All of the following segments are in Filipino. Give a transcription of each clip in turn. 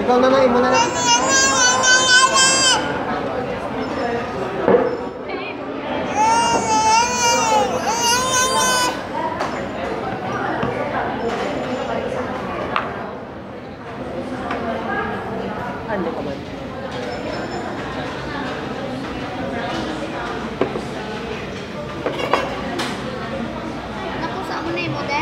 Ikaw na lang, imo na lang. Ano ka ba? Naku, saan mo na yung model?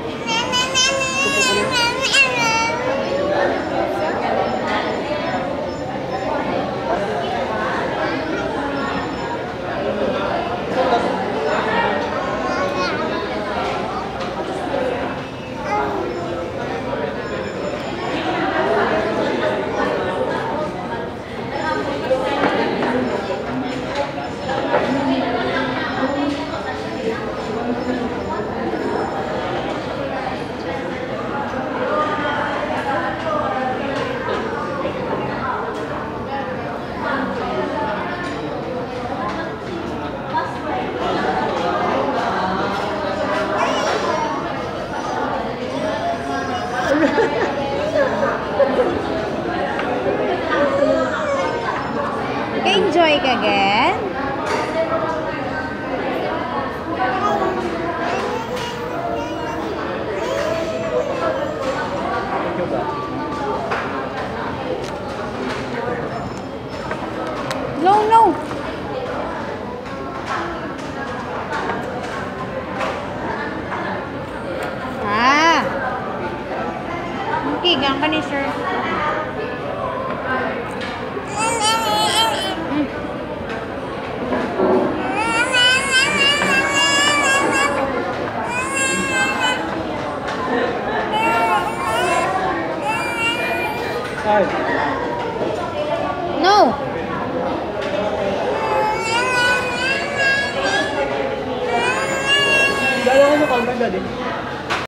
Enjoy ka, Gen? No, no. Ah. Okay, gang ka ni sir. Ay.